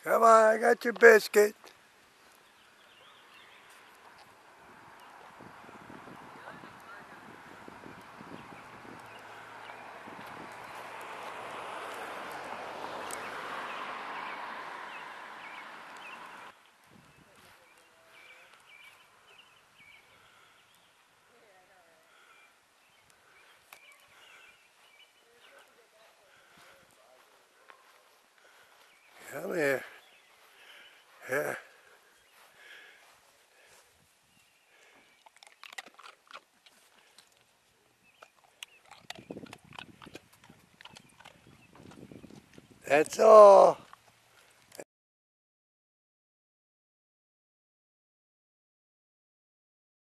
Come on, I got your biscuit. Come here. Yeah. That's all.